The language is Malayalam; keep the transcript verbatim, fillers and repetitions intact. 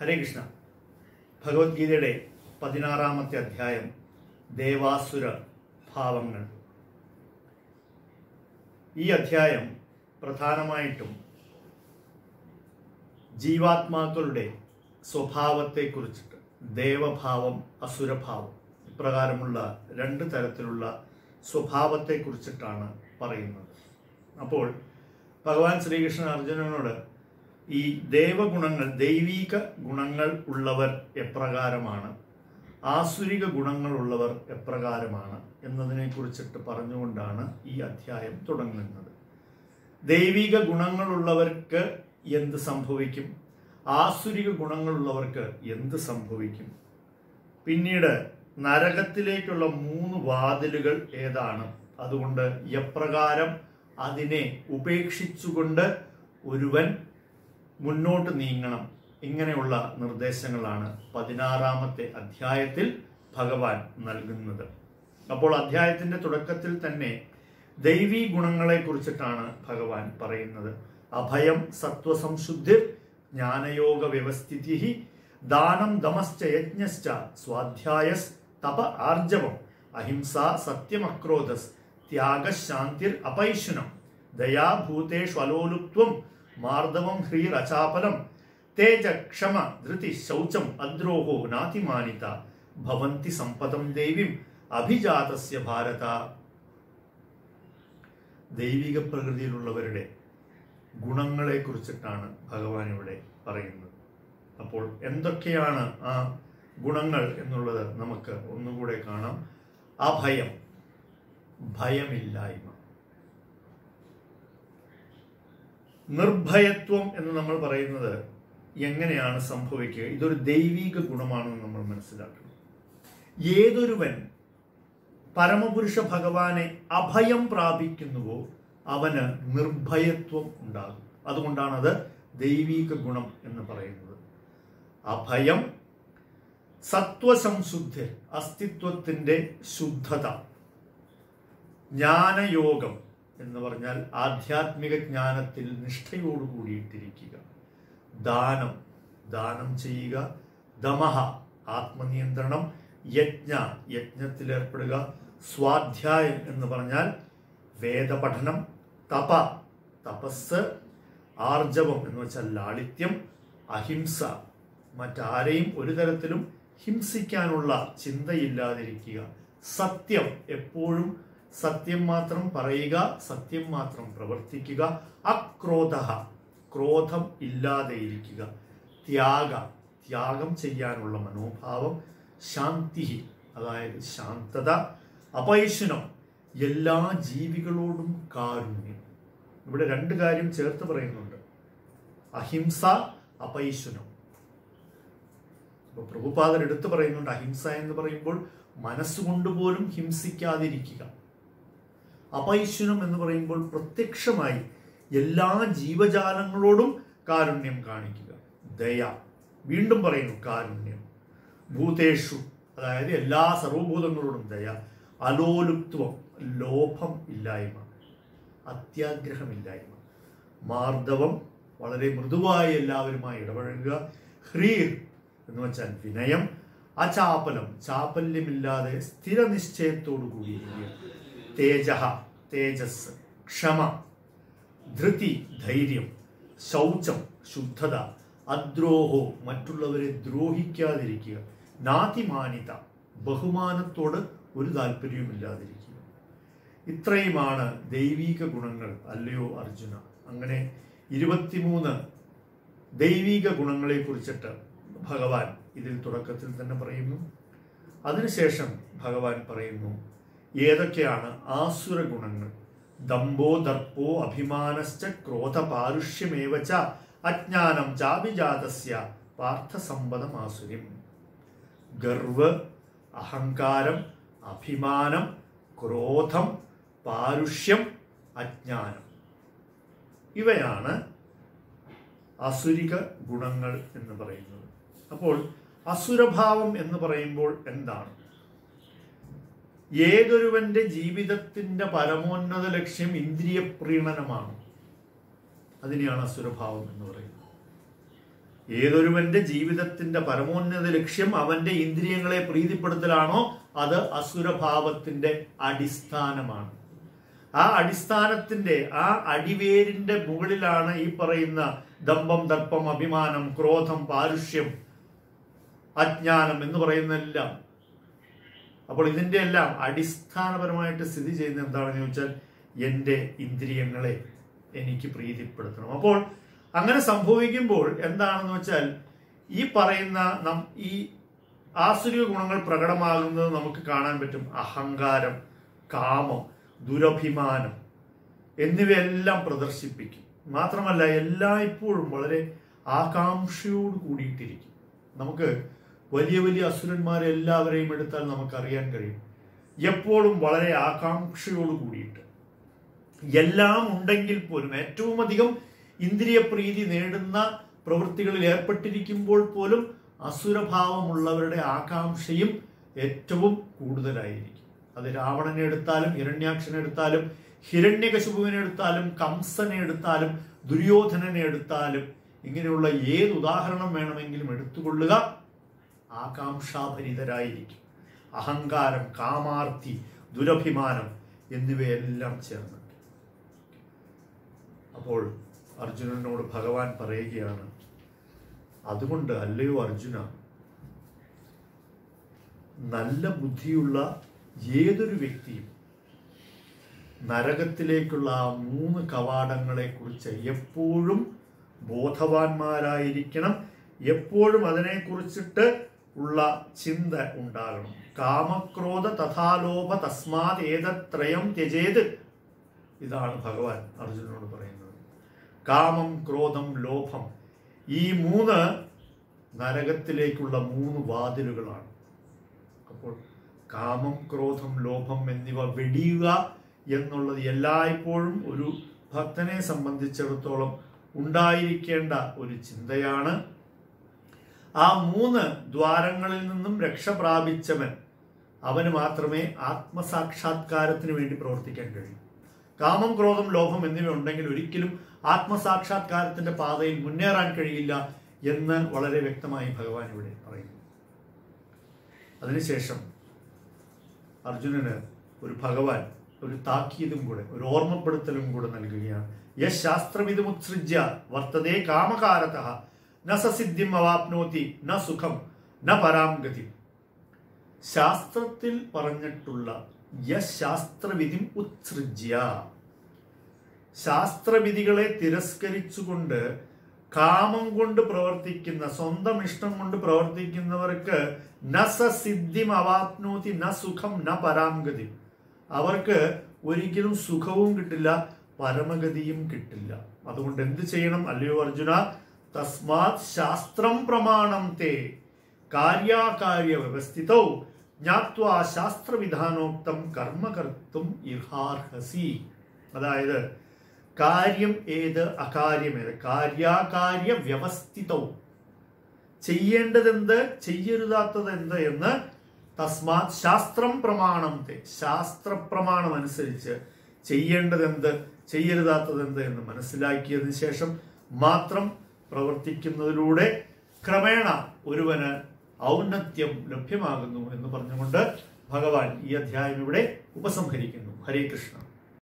ഹരേ കൃഷ്ണ. ഭഗവത്ഗീതയുടെ പതിനാറാമത്തെ അധ്യായം ദേവാസുര ഭാവങ്ങൾ. ഈ അധ്യായം പ്രധാനമായിട്ടും ജീവാത്മാക്കളുടെ സ്വഭാവത്തെക്കുറിച്ചിട്ട്, ദേവഭാവം, അസുരഭാവം, ഇപ്രകാരമുള്ള രണ്ട് തരത്തിലുള്ള സ്വഭാവത്തെക്കുറിച്ചിട്ടാണ് പറയുന്നത്. അപ്പോൾ ഭഗവാൻ ശ്രീകൃഷ്ണൻ അർജുനനോട് ഈ ദേവഗുണങ്ങൾ, ദൈവീക ഗുണങ്ങൾ ഉള്ളവർ എപ്രകാരമാണ്, ആസുരിക ഗുണങ്ങളുള്ളവർ എപ്രകാരമാണ് എന്നതിനെ കുറിച്ചിട്ട് പറഞ്ഞുകൊണ്ടാണ് ഈ അധ്യായം തുടങ്ങുന്നത്. ദൈവിക ഗുണങ്ങളുള്ളവർക്ക് എന്ത് സംഭവിക്കും, ആസുരിക ഗുണങ്ങളുള്ളവർക്ക് എന്ത് സംഭവിക്കും, പിന്നീട് നരകത്തിലേക്കുള്ള മൂന്ന് വാതിലുകൾ ഏതാണ്, അതുകൊണ്ട് എപ്രകാരം അതിനെ ഉപേക്ഷിച്ചുകൊണ്ട് ഒരുവൻ മുന്നോട്ട് നീങ്ങണം, ഇങ്ങനെയുള്ള നിർദ്ദേശങ്ങളാണ് പതിനാറാമത്തെ അധ്യായത്തിൽ ഭഗവാൻ നൽകുന്നത്. അപ്പോൾ അധ്യായത്തിന്റെ തുടക്കത്തിൽ തന്നെ ദൈവീ ഗുണങ്ങളെ കുറിച്ചിട്ടാണ് ഭഗവാൻ പറയുന്നത്. അഭയം സത്വസംശുദ്ധിർ ജ്ഞാനയോഗ വ്യവസ്ഥിതി ദാനം ദമശ്ച യജ്ഞശ്ച സ്വാധ്യായസ് തപ ആർജവം അഹിംസ സത്യമക്രോധസ് ത്യാഗശാന്തിർ അപൈശുനം ദയാഭൂതേഷു അലോലുപ്ത്വം മാർദ്ദവം ഹ്രീർ അചാപലം തേജ ക്ഷമ ധൃതി ശൗചം അദ്രോഹോ നാതിമാനിത ഭവന്തി സമ്പദം ദേവീം അഭിജാതസ്യ ഭാരത. ദൈവിക പ്രകൃതിയിലുള്ളവരുടെ ഗുണങ്ങളെ കുറിച്ചിട്ടാണ് ഭഗവാൻ ഇവിടെ പറയുന്നത്. അപ്പോൾ എന്തൊക്കെയാണ് ആ ഗുണങ്ങൾ എന്നുള്ളത് നമുക്ക് ഒന്നുകൂടെ കാണാം. അഭയം, ഭയമില്ലായ്മ. നിർഭയത്വം എന്ന് നമ്മൾ പറയുന്നത് എങ്ങനെയാണ് സംഭവിക്കുക? ഇതൊരു ദൈവിക ഗുണമാണെന്ന് നമ്മൾ മനസ്സിലാക്കണം. ഏതൊരുവൻ പരമപുരുഷ ഭഗവാനെ അഭയം പ്രാപിക്കുന്നുവോ അവന് നിർഭയത്വം ഉണ്ടാകും. അതുകൊണ്ടാണ് അത് ദൈവിക ഗുണം എന്ന് പറയുന്നത്. അഭയം, സത്വസംശുദ്ധി, അസ്തിത്വത്തിന്റെ ശുദ്ധത, ജ്ഞാനയോഗം എന്ന് പറഞ്ഞാൽ ആധ്യാത്മിക ജ്ഞാനത്തിൽ നിഷ്ഠയോട് കൂടിയിട്ടിരിക്കുക, ദാനം, ദാനം ചെയ്യുക, ദമഹ, ആത്മനിയന്ത്രണം, യജ്ഞ, യജ്ഞത്തിലേർപ്പെടുക, സ്വാധ്യായം എന്ന് പറഞ്ഞാൽ വേദപഠനം, തപ, തപസ്, ആർജവം എന്ന് വെച്ചാൽ ലാളിത്യം, അഹിംസ, മറ്റാരെയും ഒരു തരത്തിലും ഹിംസിക്കാനുള്ള ചിന്തയില്ലാതിരിക്കുക, സത്യം, എപ്പോഴും സത്യം മാത്രം പറയുക, സത്യം മാത്രം പ്രവർത്തിക്കുക, അക്രോധ, ക്രോധം ഇല്ലാതെ ഇരിക്കുക, ത്യാഗ, ത്യാഗം ചെയ്യാനുള്ള മനോഭാവം, ശാന്തി, അതായത് ശാന്തത, അപൈശുനം, എല്ലാ ജീവികളോടും കാരുണ്യം. ഇവിടെ രണ്ട് കാര്യം ചേർത്ത് പറയുന്നുണ്ട്, അഹിംസ, അപൈശുനം. അപ്പൊ പ്രഭുപാദൻ എടുത്തു പറയുന്നുണ്ട്, അഹിംസ എന്ന് പറയുമ്പോൾ മനസ്സുകൊണ്ട് പോലും ഹിംസിക്കാതിരിക്കുക. അപൈശുനം എന്ന് പറയുമ്പോൾ പ്രത്യക്ഷമായി എല്ലാ ജീവജാലങ്ങളോടും കാരുണ്യം കാണിക്കുക. ദയ, വീണ്ടും പറയുന്നു കാരുണ്യം. ഭൂതേഷു, അതായത് എല്ലാ സർവഭൂതങ്ങളോടും ദയ. അലോലുപ്ത്വം, ലോഭം ഇല്ലായ്മ, അത്യാഗ്രഹമില്ലായ്മ. മാർദ്ദവം, വളരെ മൃദുവായി എല്ലാവരുമായി ഇടപഴകുക. ഹ്രീർ എന്ന് വെച്ചാൽ വിനയം. അചാപലം, ചാപല്യമില്ലാതെ സ്ഥിരനിശ്ചയത്തോടു കൂടിയിരിക്കുക. തേജ, തേജസ്, ക്ഷമ, ധൃതി, ധൈര്യം, ശൗചം, ശുദ്ധത, അദ്രോഹോ, മറ്റുള്ളവരെ ദ്രോഹിക്കാതിരിക്കുക. നാതിമാനിത, ബഹുമാനത്തോട് ഒരു താല്പര്യവുമില്ലാതിരിക്കുക. ഇത്രയുമാണ് ദൈവിക ഗുണങ്ങൾ, അല്ലയോ അർജുന. അങ്ങനെ ഇരുപത്തിമൂന്ന് ദൈവിക ഗുണങ്ങളെ കുറിച്ചിട്ട് ഭഗവാൻ ഇതിൽ തുടക്കത്തിൽ തന്നെ പറയുന്നു. അതിനുശേഷം ഭഗവാൻ പറയുന്നു ഏതൊക്കെയാണ് ആസുര ഗുണങ്ങൾ. ദമ്പോ ദർപ്പോ അഭിമാനശ്ച ക്രോധ പാരുഷ്യമേവച അജ്ഞാനം ചാഭിജാതസ്യ പാർത്ഥസമ്പദം ആസുര്യം. ഗർവ്, അഹങ്കാരം, അഭിമാനം, ക്രോധം, പാരുഷ്യം, അജ്ഞാനം, ഇവയാണ് അസുരിക ഗുണങ്ങൾ എന്ന് പറയുന്നത്. അപ്പോൾ അസുരഭാവം എന്ന് പറയുമ്പോൾ എന്താണ്? ഏതൊരുവന്റെ ജീവിതത്തിന്റെ പരമോന്നത ലക്ഷ്യം ഇന്ദ്രിയ പ്രീണനമാണ്. അതിനെയാണ് അസുരഭാവം എന്ന് പറയുന്നത്. ഏതൊരുവന്റെ ജീവിതത്തിന്റെ പരമോന്നത ലക്ഷ്യം അവന്റെ ഇന്ദ്രിയങ്ങളെ പ്രീതിപ്പെടുത്തലാണോ അത് അസുരഭാവത്തിന്റെ അടിസ്ഥാനമാണ്. ആ അടിസ്ഥാനത്തിന്റെ ആ അടിവേരിന്റെ മുകളിലാണ് ഈ പറയുന്ന ദമ്പം, ദർപ്പം, അഭിമാനം, ക്രോധം, പാരുഷ്യം, അജ്ഞാനം എന്ന് പറയുന്നതെല്ലാം. അപ്പോൾ ഇതിന്റെ എല്ലാം അടിസ്ഥാനപരമായിട്ട് സ്ഥിതി ചെയ്യുന്നത് എന്താണെന്ന് ചോദിച്ചാൽ എൻ്റെ ഇന്ദ്രിയങ്ങളെ എനിക്ക് പ്രീതിപ്പെടുത്തണം. അപ്പോൾ അങ്ങനെ സംഭവിക്കുമ്പോൾ എന്താണെന്ന് വെച്ചാൽ ഈ പറയുന്ന നം ഈ ആസുരിക ഗുണങ്ങൾ പ്രകടമാകുന്നത് നമുക്ക് കാണാൻ പറ്റും. അഹങ്കാരം, കാമം, ദുരഭിമാനം എന്നിവയെല്ലാം പ്രദർശിപ്പിക്കും. മാത്രമല്ല എല്ലായ്പ്പോഴും വളരെ ആകാംക്ഷയോട് കൂടിയിട്ടിരിക്കും. നമുക്ക് വലിയ വലിയ അസുരന്മാരെ എല്ലാവരെയും എടുത്താൽ നമുക്കറിയാൻ കഴിയും. എപ്പോഴും വളരെ ആകാംക്ഷയോട് കൂടിയിട്ട് എല്ലാം ഉണ്ടെങ്കിൽ പോലും ഏറ്റവും അധികം ഇന്ദ്രിയ പ്രീതി നേടുന്ന പ്രവൃത്തികളിൽ ഏർപ്പെട്ടിരിക്കുമ്പോൾ പോലും അസുരഭാവമുള്ളവരുടെ ആകാംക്ഷയും ഏറ്റവും കൂടുതലായിരിക്കും. അത് രാവണനെ എടുത്താലും ഹിരണ്യാക്ഷനെ എടുത്താലും ഹിരണ്യകശിപുവിനെ എടുത്താലും കംസനെ എടുത്താലും ദുര്യോധനനെ എടുത്താലും ഇങ്ങനെയുള്ള ഏത് ഉദാഹരണം വേണമെങ്കിലും എടുത്തുകൊള്ളുക, ആകാംക്ഷാഭരിതരായിരിക്കും. അഹങ്കാരം, കാമാർത്തി, ദുരഭിമാനം എന്നിവയെല്ലാം ചേർന്നിട്ട്. അപ്പോൾ അർജുനനോട് ഭഗവാൻ പറയുകയാണ്, അതുകൊണ്ട് അല്ലയോ അർജുന, നല്ല ബുദ്ധിയുള്ള ഏതൊരു വ്യക്തിയും നരകത്തിലേക്കുള്ള ആ മൂന്ന് കവാടങ്ങളെ കുറിച്ച് എപ്പോഴും ബോധവാന്മാരായിരിക്കണം. എപ്പോഴും അതിനെക്കുറിച്ചിട്ട് ഉള്ള ചിന്ത ഉണ്ടാകണം. കാമക്രോധ തഥാലോഭ തസ്മാത് ഏതത്രയം ത്യജേത്. ഇതാണ് ഭഗവാൻ അർജുനനോട് പറയുന്നത്. കാമം, ക്രോധം, ലോഭം, ഈ മൂന്ന് നരകത്തിലേക്കുള്ള മൂന്ന് വാതിലുകളാണ്. അപ്പോൾ കാമം, ക്രോധം, ലോഭം എന്നിവ വെടിയുക എന്നുള്ളത് എല്ലായ്പ്പോഴും ഒരു ഭക്തനെ സംബന്ധിച്ചിടത്തോളം ഉണ്ടായിരിക്കേണ്ട ഒരു ചിന്തയാണ്. ആ മൂന്ന് ദ്വാരങ്ങളിൽ നിന്നും രക്ഷ പ്രാപിച്ചവൻ, അവന് മാത്രമേ ആത്മസാക്ഷാത്കാരത്തിന് വേണ്ടി പ്രവർത്തിക്കാൻ കഴിയൂ. കാമം, ക്രോധം, ലോഭം എന്നിവ ഉണ്ടെങ്കിൽ ഒരിക്കലും ആത്മസാക്ഷാത്കാരത്തിന്റെ പാതയിൽ മുന്നേറാൻ കഴിയില്ല എന്ന് വളരെ വ്യക്തമായി ഭഗവാൻ ഇവിടെ പറയുന്നു. അതിനുശേഷം അർജുനന് ഒരു ഭഗവാൻ ഒരു താക്കീതും കൂടെ, ഒരു ഓർമ്മപ്പെടുത്തലും കൂടെ നൽകുകയാണ്. യശ് ശാസ്ത്രവിദുമുത്സൃജ്യ വർത്തതേ കാമകാരതഃ ന സസിദ്ധിം അവാപ്നോതി ന സുഖം ന പരാം ഗതി. ശാസ്ത്രത്തിൽ പറഞ്ഞിട്ടുള്ള യശ് ശാസ്ത്രവിധിം ഉത്സൃജ്യ, ശാസ്ത്രവിധികളെ തിരസ്കരിച്ചുകൊണ്ട് കാമം കൊണ്ട് പ്രവർത്തിക്കുന്ന, സ്വന്തം ഇഷ്ടം കൊണ്ട് പ്രവർത്തിക്കുന്നവർക്ക് ന സസിദ്ധിം അവാപ്നോതി ന സുഖം ന പരാം ഗതി, അവർക്ക് ഒരിക്കലും സുഖവും കിട്ടില്ല, പരമഗതിയും കിട്ടില്ല. അതുകൊണ്ട് എന്ത് ചെയ്യണം അല്ലയോ അർജുന? തസ്മാത് ശാസ്ത്രം പ്രമാണം തേ കാര്യാകാര്യ വ്യവസ്ഥിതോ ജ്ഞാത്വാ ശാസ്ത്രവിധാനോക്തം കർമ്മ കർത്തും ഇർഹാർഹസി. അതായത് കാര്യം ഏത്, അകാര്യം ഏത്, കാര്യാകാര്യ വ്യവസ്ഥിതവും, ചെയ്യേണ്ടതെന്ത്, ചെയ്യരുതാത്തത് എന്ത് എന്ന് തസ്മാത് ശാസ്ത്രം പ്രമാണം തേ, ശാസ്ത്രപ്രമാണം അനുസരിച്ച് ചെയ്യേണ്ടതെന്ത്, ചെയ്യരുതാത്തതെന്ത് എന്ന് മനസ്സിലാക്കിയതിനു ശേഷം മാത്രം പ്രവർത്തിക്കുന്നതിലൂടെ ക്രമേണ ഒരുവന് ഔന്നത്യം ലഭ്യമാകുന്നു എന്ന് പറഞ്ഞുകൊണ്ട് ഭഗവാൻ ഈ അധ്യായം ഇവിടെ ഉപസംഹരിക്കുന്നു. ഹരേ കൃഷ്ണ.